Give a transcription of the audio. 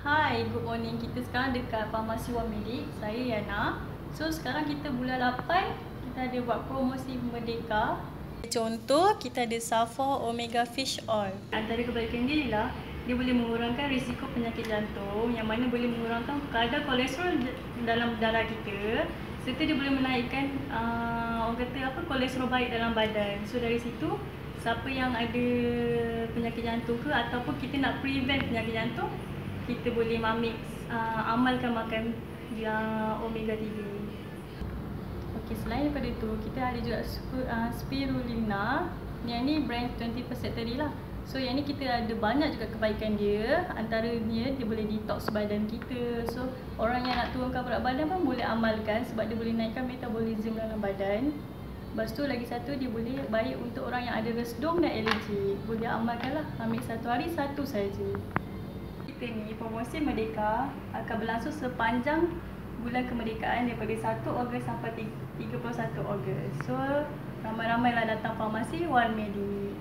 Hai, good morning. Kita sekarang dekat Farmasi One Medic. Saya Yana. So sekarang kita bulan 8, kita ada buat promosi Merdeka. Contoh, kita ada Saffo Omega Fish Oil. Antara kebaikan dia ialah dia boleh mengurangkan risiko penyakit jantung, yang mana boleh mengurangkan kadar kolesterol dalam darah kita, serta dia boleh menaikkan orang kata kolesterol baik dalam badan. So dari situ, siapa yang ada penyakit jantung ke ataupun kita nak prevent penyakit jantung, kita boleh amalkan makan omega 3. Okey, selain daripada tu, kita ada juga spirulina. Yang ni brand 20% tadi lah. So yang ni kita ada banyak juga kebaikan dia. Antaranya dia boleh detox badan kita. So orang yang nak turunkan berat badan pun boleh amalkan sebab dia boleh naikkan metabolism dalam badan. Lepas tu lagi satu, dia boleh baik untuk orang yang ada resdung dan alergi. Boleh amalkan lah, ambil satu hari satu saja. Kita ni promosi Merdeka akan berlangsung sepanjang bulan kemerdekaan daripada 1 Ogos sampai 31 Ogos. So ramai-ramailah datang Farmasi One Medic.